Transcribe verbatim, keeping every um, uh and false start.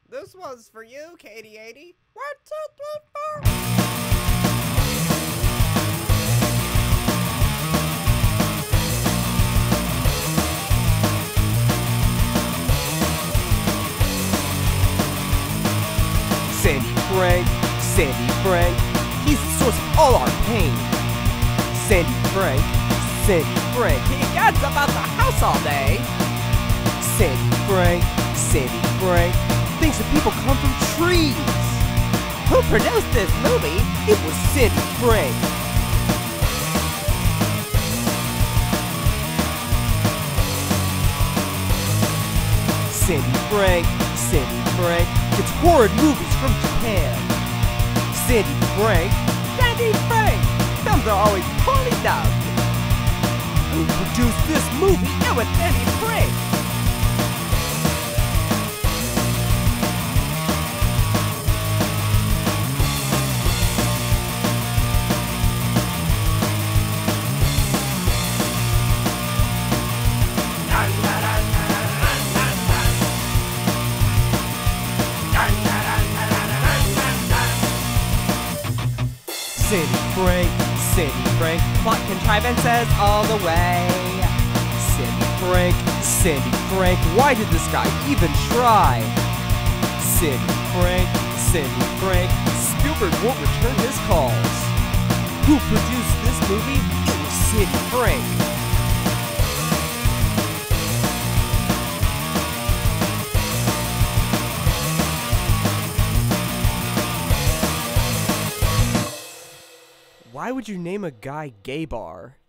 This one's for you, Katie eighty. What's it for? Sandy Frank, Sandy Frank, he's the source of all our pain. Sandy Frank, Sandy Frank, He gets about the house all day. Sandy Frank, Sandy Frank, thinks that people come from trees. Who produced this movie? It was Sandy Frank. Sandy Frank, Sandy Frank, gets horrid movies from Japan. Sandy Frank, Sandy Frank. Films are always poorly dubbed. who produced this movie? It was Sandy Frank. Sandy Frank, Sandy Frank, Plot contrivances all the way. Sandy Frank, Sandy Frank, why did this guy even try? Sandy Frank, Sandy Frank, Spielberg won't return his calls. Who produced this movie? It was Sandy Frank. Why would you name a guy Gay Bar?